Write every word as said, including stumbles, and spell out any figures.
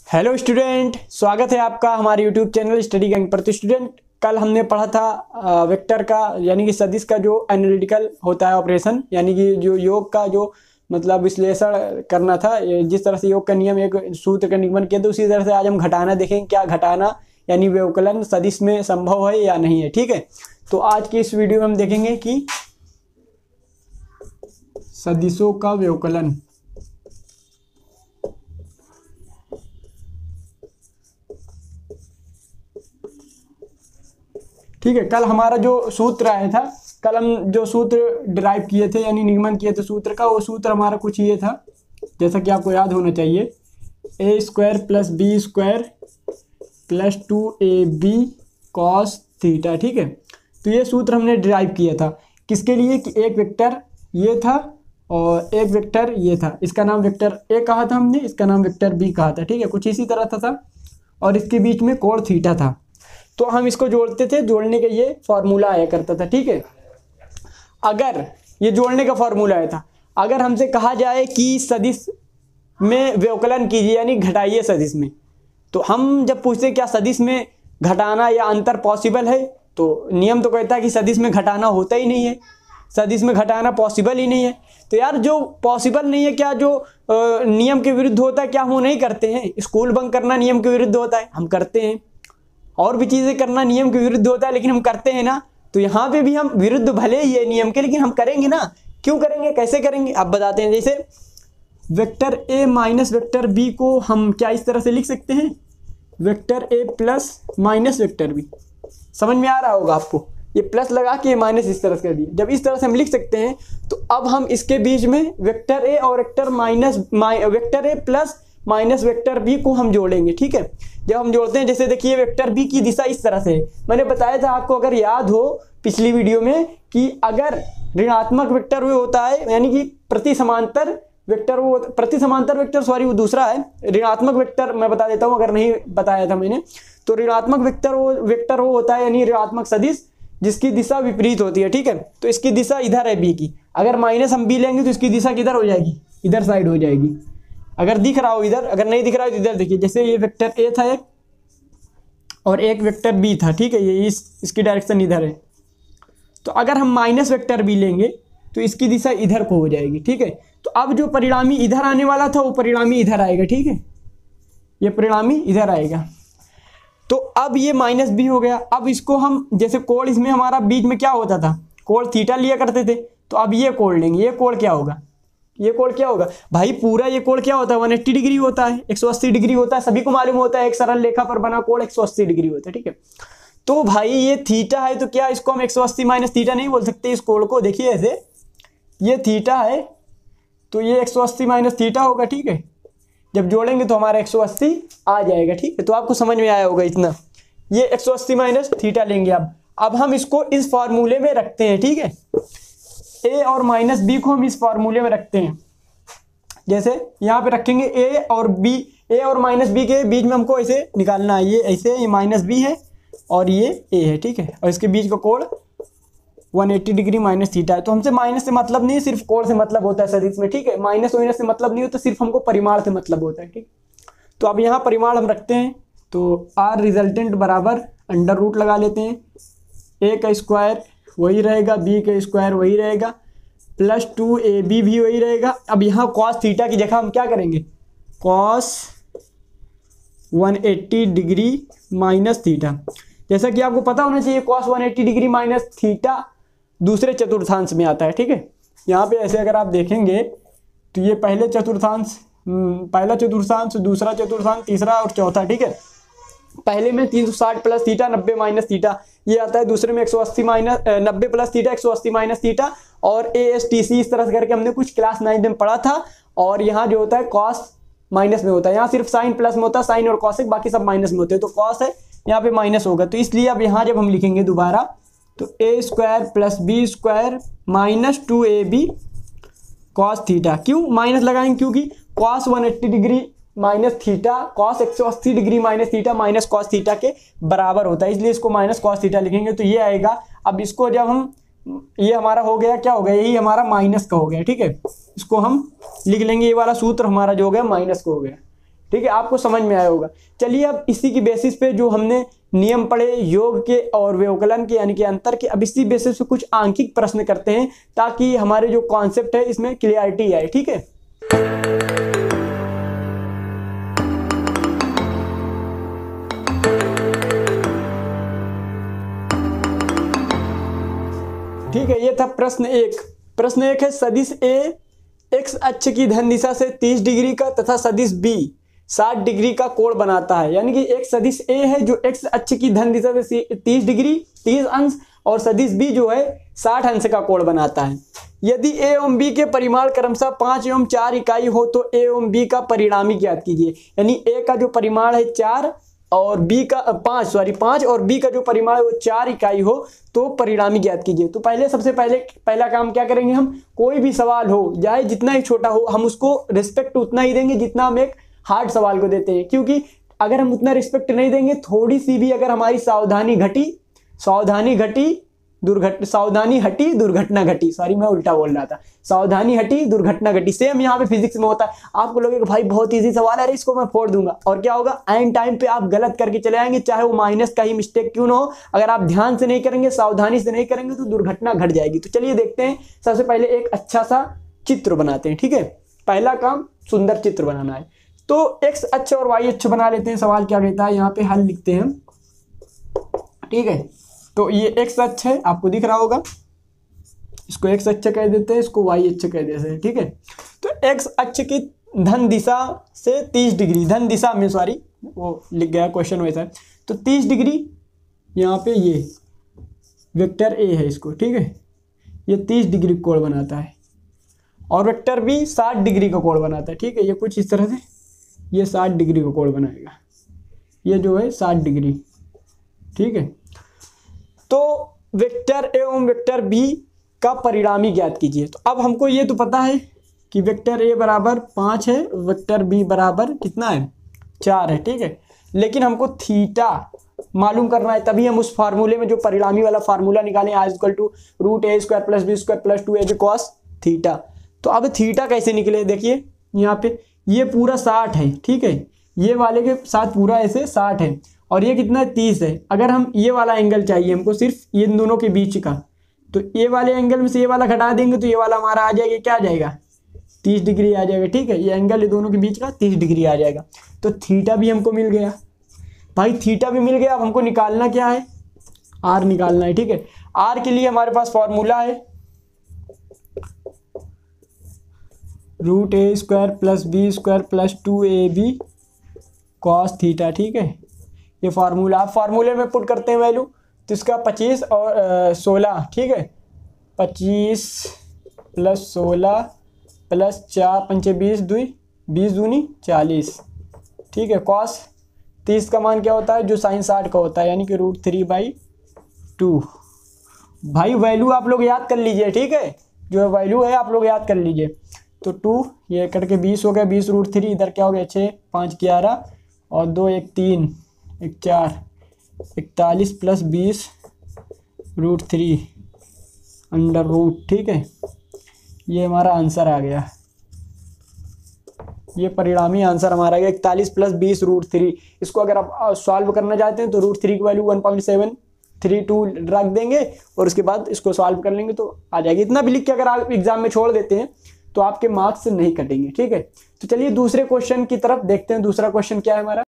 Hello student, स्वागत है आपका हमारे यूट्यूब चैनल स्टडी गैंग पर। तो स्टूडेंट, कल हमने पढ़ा था वेक्टर का यानी कि सदिश का जो एनालिटिकल होता है ऑपरेशन, यानी कि जो योग का जो मतलब विश्लेषण करना था। जिस तरह से योग का नियम एक सूत्र का निगमन किया था, उसी तरह से आज हम घटाना देखेंगे। क्या घटाना यानी व्यवकलन सदिश में संभव है या नहीं है। ठीक है, तो आज की इस वीडियो में हम देखेंगे कि सदिशों का व्यवकलन। ठीक है, कल हमारा जो सूत्र आया था, कल हम जो सूत्र डिराइव किए थे यानी निगमन किए थे सूत्र का, वो सूत्र हमारा कुछ ये था, जैसा कि आपको याद होना चाहिए। A square plus b square plus two a b cos theta. ठीक है, तो ये सूत्र हमने डिराइव किया था किसके लिए कि एक वेक्टर ये था और एक वेक्टर ये था। इसका नाम वेक्टर ए कहा था हमने, इसका नाम वेक्टर बी कहा था। ठीक है, कुछ इसी तरह था, था और इसके बीच में कोण थीटा था। तो हम इसको जोड़ते थे, जोड़ने के ये फॉर्मूला आया करता था। ठीक है, अगर ये जोड़ने का फॉर्मूला आया था, अगर हमसे कहा जाए कि सदिश में व्यवकलन कीजिए यानी घटाइए सदिश में, तो हम जब पूछते क्या सदिश में घटाना या अंतर पॉसिबल है, तो नियम तो कहता है कि सदिश में घटाना होता ही नहीं है, सदिश में घटाना पॉसिबल ही नहीं है। तो यार जो पॉसिबल नहीं है, क्या जो आ, नियम के विरुद्ध होता है, क्या हम वो नहीं करते हैं? स्कूल बंक करना नियम के विरुद्ध होता है, हम करते हैं। और भी चीज़ें करना नियम के विरुद्ध होता है, लेकिन हम करते हैं ना। तो यहाँ पे भी हम विरुद्ध भले ही है नियम के, लेकिन हम करेंगे ना। क्यों करेंगे, कैसे करेंगे, आप बताते हैं। जैसे vector a minus vector b को हम क्या इस तरह से लिख सकते हैं, vector a plus minus vector b. समझ में आ रहा होगा आपको, ये प्लस लगा के माइनस इस तरह से कर दिया। जब इस तरह से हम लिख सकते हैं, तो अब हम इसके बीच में वेक्टर ए और vector minus vector a plus minus vector b को हम जोड़ेंगे। ठीक है, जब हम जोड़ते हैं, जैसे देखिए वेक्टर बी की दिशा इस तरह से है। मैंने बताया था आपको, अगर याद हो पिछली वीडियो में, कि अगर ऋणात्मक वेक्टर वो होता है यानी कि प्रति समांतर वेक्टर, वो प्रति समांतर वेक्टर सॉरी वो दूसरा है। ऋणात्मक वेक्टर मैं बता देता हूँ अगर नहीं बताया था मैंने, तो ऋणात्मक वेक्टर वो वेक्टर वो होता है यानी ऋणात्मक सदिश जिसकी दिशा विपरीत होती है। ठीक है, तो इसकी दिशा इधर है बी की। अगर माइनस हम बी लेंगे तो इसकी दिशा किधर हो जाएगी, इधर साइड हो जाएगी। अगर दिख रहा हो इधर, अगर नहीं दिख रहा है तो इधर देखिए। जैसे ये वेक्टर ए था एक और एक वेक्टर बी था। ठीक है, ये इस इसकी डायरेक्शन इधर है। तो अगर हम माइनस वेक्टर बी लेंगे तो इसकी दिशा इधर को हो जाएगी। ठीक है, तो अब जो परिणामी इधर आने वाला था वो परिणामी इधर आएगा। ठीक है, ये परिणामी इधर आएगा। तो अब ये माइनस बी हो गया। अब इसको हम जैसे कोण, इसमें हमारा बीच में क्या होता था, कोण थीटा लिया करते थे। तो अब ये कोण लेंगे, ये कोण क्या होगा, ये कोण क्या होगा भाई, पूरा ये कोण क्या होता है, एक सौ अस्सी डिग्री होता है, एक सौ अस्सी डिग्री होता है। सभी को मालूम होता है एक सरल रेखा पर बना कोण एक सौ अस्सी डिग्री होता है। ठीक है, तो भाई ये थीटा है, तो क्या इसको हम एक सौ अस्सी माइनस थीटा नहीं बोल सकते? इस कोण को देखिए ऐसे, ये थीटा है तो ये एक सौ अस्सी माइनस थीटा होगा। ठीक है, जब जोड़ेंगे तो हमारा एक सौ अस्सी आ जाएगा। ठीक है, तो आपको समझ में आया होगा इतना। ये एक सौ अस्सी माइनस थीटा लेंगे। अब अब हम इसको इस फॉर्मूले में रखते हैं। ठीक है, ए और माइनस बी को हम इस फॉर्मूले में रखते हैं। जैसे यहाँ पे रखेंगे ए और बी, ए और माइनस बी के बीच में हमको ऐसे निकालना है। ये ऐसे, ये माइनस बी है और ये ए है। ठीक है, और इसके बीच का कोण एक सौ अस्सी डिग्री माइनस थीटा है। तो हमसे माइनस से मतलब नहीं, सिर्फ कोण से मतलब होता है सदिश में। ठीक है, माइनस माइनस से मतलब नहीं होता, सिर्फ हमको परिमाण से मतलब होता है। ठीक, तो अब यहाँ परिमाण हम रखते हैं। तो आर रिजल्टेंट बराबर अंडर रूट लगा लेते हैं। ए का स्क्वायर वही रहेगा, बी का स्क्वायर वही रहेगा, प्लस टू ए बी भी वही रहेगा। अब यहाँ कॉस थीटा की जगह हम क्या करेंगे, कॉस एक सौ अस्सी डिग्री माइनस थीटा। जैसा कि आपको पता होना चाहिए, कॉस एक सौ अस्सी डिग्री माइनस थीटा दूसरे चतुर्थांश में आता है। ठीक है, यहाँ पे ऐसे अगर आप देखेंगे तो ये पहले चतुर्थांश, पहला चतुर्थांश, दूसरा चतुर्थांश, तीसरा और चौथा। ठीक है, पहले में तीन सौ साठ प्लस थीटा, नब्बे माइनस थीटा ये आता है। दूसरे में एक सौ अस्सी माइनस नब्बे प्लस थीटा, एक सौ अस्सी माइनस थीटा और ए एस टी सी, इस तरह से करके हमने कुछ क्लास नाइन्थ में पढ़ा था। और यहाँ जो होता है कॉस माइनस में होता है, यहाँ सिर्फ साइन प्लस में होता है, साइन और कॉसेक बाकी सब माइनस में होते हैं। तो कॉस है, यहाँ पे माइनस होगा। तो इसलिए अब यहाँ जब हम लिखेंगे दोबारा, तो a square plus b square minus two a b cos theta. क्यों माइनस लगाएंगे, क्योंकि कॉस एक सौ अस्सी डिग्री माइनस थीटा, कॉस एक सौ अस्सी degree minus theta minus cos theta के बराबर होता है, इसलिए इसको माइनस कॉस थीटा लिखेंगे तो ये आएगा। अब इसको जब हम, ये हमारा हो गया, क्या हो गया, यही हमारा माइनस का हो गया। ठीक है, इसको हम लिख लेंगे, ये वाला सूत्र हमारा जो हो गया माइनस का हो गया। ठीक है, आपको समझ में आया होगा। चलिए अब इसी की बेसिस पे जो हमने नियम पढ़े योग के और व्यवकलन के यानी कि अंतर के, अब इसी बेसिस पे कुछ आंकिक प्रश्न करते हैं ताकि हमारे जो कॉन्सेप्ट है इसमें क्लियरिटी आए। ठीक है, ठीक है, ये था प्रश्न एक। प्रश्न एक है सदिश ए एक्स अक्ष की धन दिशा से तीस डिग्री का तथा सदिश बी साठ डिग्री का कोण बनाता है। यानी कि एक सदिश ए है जो एक्स अक्ष की धन दिशा से तीस डिग्री तीस अंश और सदिश बी जो है साठ अंश का कोण बनाता है। यदि ए एवं बी के परिमाण क्रमशः पाँच एवं चार इकाई हो तो ए एवं बी का परिणामी ज्ञात कीजिए। यानी ए का जो परिमाण है चार और बी का पाँच सॉरी पाँच और बी का जो परिमाण है वो चार इकाई हो तो परिणामी ज्ञात कीजिए। तो पहले सबसे पहले पहला काम क्या करेंगे, हम कोई भी सवाल हो चाहे जितना ही छोटा हो हम उसको रिस्पेक्ट उतना ही देंगे जितना हम एक हार्ड सवाल को देते हैं, क्योंकि अगर हम उतना रिस्पेक्ट नहीं देंगे, थोड़ी सी भी अगर हमारी सावधानी घटी सावधानी घटी दुर्घटना सावधानी हटी दुर्घटना घटी सॉरी मैं उल्टा बोल रहा था, सावधानी हटी दुर्घटना घटी। सेम यहाँ पे फिजिक्स में होता है। आपको लगेगा भाई बहुत इजी सवाल है, इसको मैं फोड़ दूंगा, और क्या होगा, एंड टाइम पे आप गलत करके चले आएंगे, चाहे वो माइनस का ही मिस्टेक क्यों ना हो। अगर आप ध्यान से नहीं करेंगे, सावधानी से नहीं करेंगे तो दुर्घटना घट जाएगी। तो चलिए देखते हैं, सबसे पहले एक अच्छा सा चित्र बनाते हैं। ठीक है, पहला काम सुंदर चित्र बनाना है। तो एक्स अक्ष और वाई अक्ष बना लेते हैं। सवाल क्या कहता है, यहाँ पे हल लिखते हैं। ठीक है, तो ये एक्स अक्ष है, आपको दिख रहा होगा, इसको एक्स अक्ष कह देते हैं, इसको वाई अक्ष कह देते हैं। ठीक है, तो एक्स अक्ष की धन दिशा से तीस डिग्री, धन दिशा में सॉरी वो लिख गया क्वेश्चन वैसा है, तो तीस डिग्री यहाँ पे ये वेक्टर ए है इसको। ठीक है, ये तीस डिग्री कोण बनाता है और वेक्टर बी साठ डिग्री का कोण बनाता है। ठीक है, ये कुछ इस तरह से ये साठ डिग्री का कोण बनाएगा, ये जो है साठ डिग्री। ठीक है, तो वेक्टर ए एवं वेक्टर बी का परिणामी ज्ञात कीजिए। तो अब हमको ये तो पता है कि वेक्टर ए बराबर पाँच है, वेक्टर बी बराबर कितना है, चार है। ठीक है, लेकिन हमको थीटा मालूम करना है, तभी हम उस फार्मूले में जो परिणामी वाला फार्मूला निकालें, I equal to root a square plus b square plus two a b cos theta. तो अब थीटा कैसे निकले, देखिए यहाँ पे ये पूरा साठ है। ठीक है, ये वाले के साथ पूरा ऐसे साठ है और ये कितना है, तीस है। अगर हम ये वाला एंगल चाहिए हमको सिर्फ इन दोनों के बीच का, तो ये वाले एंगल में से ये वाला घटा देंगे तो ये वाला हमारा आ जाएगा, क्या आ जाएगा, तीस डिग्री आ जाएगा। ठीक है, ये एंगल ये दोनों के बीच का तीस डिग्री आ जाएगा। तो थीटा भी हमको मिल गया भाई, थीटा भी मिल गया। अब हमको निकालना क्या है, आर निकालना है। ठीक है, आर के लिए हमारे पास फॉर्मूला है root a square plus b square plus two a b cos theta. ठीक है, ये फार्मूला, आप फार्मूले में पुट करते हैं वैल्यू, तो इसका पच्चीस और सोलह। ठीक है, पच्चीस प्लस सोलह प्लस चार पंचे बीस, दुई बीस दूनी चालीस। ठीक है, कॉस तीस का मान क्या होता है, जो साइन साठ का होता है, यानी कि रूट थ्री बाई टू। भाई वैल्यू आप लोग याद कर लीजिए। ठीक है, जो वैल्यू है आप लोग याद कर लीजिए। तो टू ये करके बीस हो गया, बीस रूट थ्री, इधर क्या हो गया, छः पाँच ग्यारह और दो एक तीन एक चार, इकतालीस प्लस बीस रूट थ्री अंडर रूट। ठीक है, ये हमारा आंसर आ गया, ये परिणामी आंसर हमारा आ गया इकतालीस प्लस बीस रूट थ्री। इसको अगर आप सॉल्व करना चाहते हैं तो रूट थ्री की value one point seven three two रख देंगे और उसके बाद इसको सॉल्व कर लेंगे तो आ जाएगी। इतना भी लिख के अगर आप एग्जाम में छोड़ देते हैं तो आपके मार्क्स नहीं कटेंगे। ठीक है, तो चलिए दूसरे क्वेश्चन की तरफ देखते हैं। दूसरा क्वेश्चन क्या है हमारा,